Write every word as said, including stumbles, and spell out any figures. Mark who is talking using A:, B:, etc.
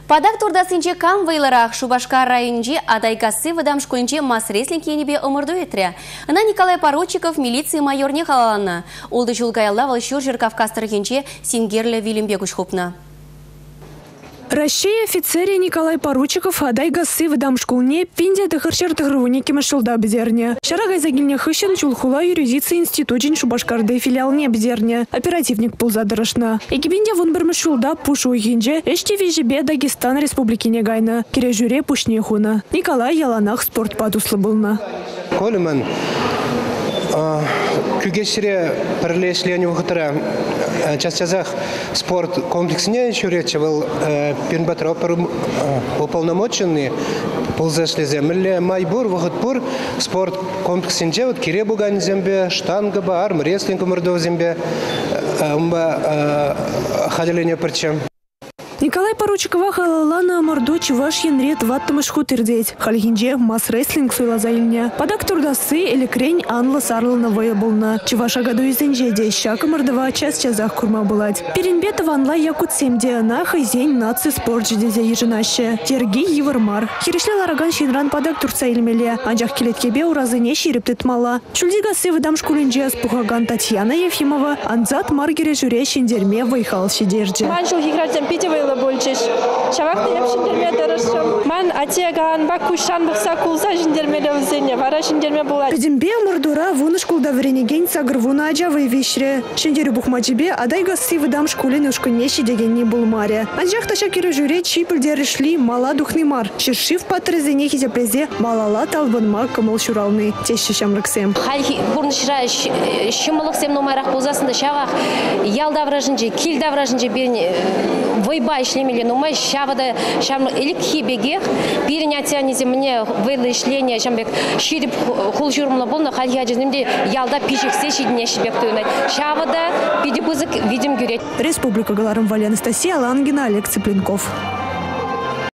A: Падак турдасынче кам вейларах Шубашкар районинче адайгасы выдам школинче мас реслинг енебе ымырду етре. Ына Николай Поручиков милиции майор не халалана. Олды жулгаялла валшур Кавказтыргенче Сингерле Вилимбегуш хупна.
B: Россия офицере Николай Поручиков адайгасы выдам школне пинде дыхыршер тыгрывуники машылда бзерне. Шарагай загильня хыщен чулхула юрисдикции институчин Шубашкарды филиалне бзерне. Оперативник пулзадырышна. Экибинде вон бір машылда пушу уйгинже эште вежебе Дагестан республики негайна. Кирежуре пушне хуна. Николай яланах спорт падуслы былна.
C: Колеман күгешіре пірлешлене ұғытыра частязах спорт комплексіне жүречі был пирнбатропыр уполномоченный ползашле земле майбур вғытпур спорт комплексінде кире буган зембе штанга ба арм реслинг умырдо зембе хаделение парчем.
B: Николай Поручикова халалана мордо чуваш янрет ваттымыш хутырдеть. Хальгинже мас рестлинг суйла заильня. Падак турдасы или крень анла сарлана вая болна. Чуваша году изенже де щака мордова час часах курма булать. Перенбета ванла якут семде на хозяин нации спорт жидезе еженаще. Терги Евармар. Хиришле лараган шинран падак турца ильмеле. Анжах келеткебе уразыне шириптет мала. Чульдигасы выдам шкулинже спухаган Татьяна Ефимова. Анзат маргере жюре шиндерме вайхал шидерже.
D: Больчиш. Шавакты япшиндерме дырышым. Ман атеган бакушан бухса кулса жиндермеле взене. Вара жиндерме булат.
B: Педембе мордура вуны шкулда вренеген сагрвуна аджавы вещре. Шиндерю бухмачебе адайгасы выдам шкулен ушканеши деген не был маре. Анжах таша кире жюре чипылдер шли мала духны мар. Шишив патрезене хитепрезе малала талбанма камыл шуралны. Тещи шамрыксем.
E: Хальхи бурнышра шымылыксем номарах булзасында шагах ялдавражынже килдавражынже берне войба ишлемели, но мы шавада шам илик хибеге перенятия мне выли ишления шамбек ширип хулжурмла болна хальяджинде ялда пижик сешидне шибек туйнать шавада пидибузык видим гюрет.
B: Республика Галарам Вали Анастасия Лангина, Олег Цыпленков.